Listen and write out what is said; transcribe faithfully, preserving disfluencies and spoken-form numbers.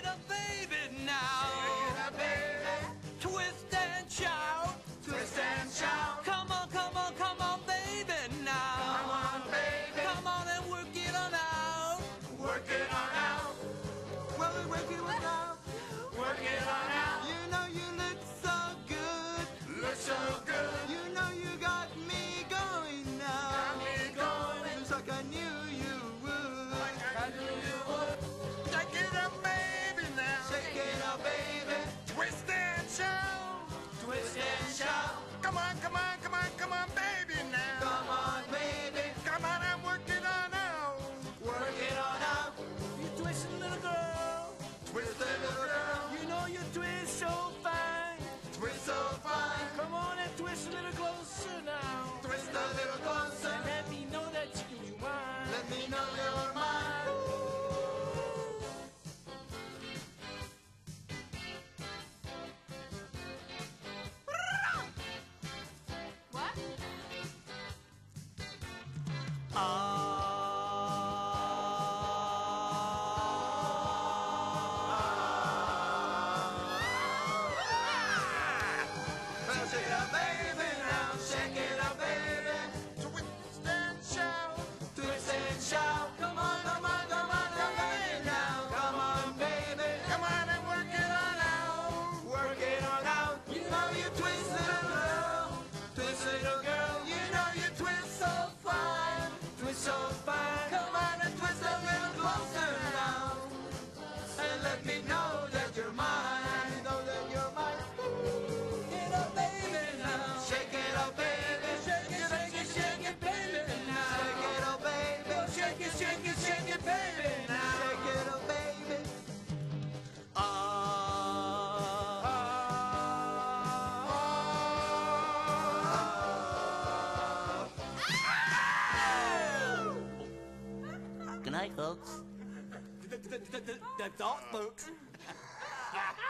up, baby, now. Shake it up, baby. Twist and shout. Twist and shout. Come on, come on, come on, baby, now. Come on, baby. Come on and work it on out. Work it on out. Well, work it on out. Work it on out. You know you look so good. Look so good. You know you got me going now. Got me going. Just like I knew you would. Like I knew you would. Shake it up, baby, now. Shake it up, baby. Twist and shout. Twist and shout. Come on, come on, come on, come on, baby, now. Come on, baby. Come on and work it on out. Work it on out. You twist, little girl. Twist it, little girl. You know you twist so fine. Twist so fine. Come on and twist a little closer now. Twist a little closer. And let me know that you can be mine. Let me know you're mine. What? Well, shake it up, baby, now. Shake it up, baby. Twist and shout. Twist and shout. Come on, come on, come on, come on now. Come on, baby. Come on and work it on out. Work it on out. You know you twist, little girl. Twist, little girl. You know you twist so fine. Twist so fine. Come on and twist a little closer now. And let me know that you're mine. Know that you're mine. Get up, baby, now. Shake it up, baby. Shake it, shake it, shake it, baby, now. Shake it up, baby. Shake it, shake it, shake it, baby, now. Shake it up, baby. Good night, folks. That's all, folks.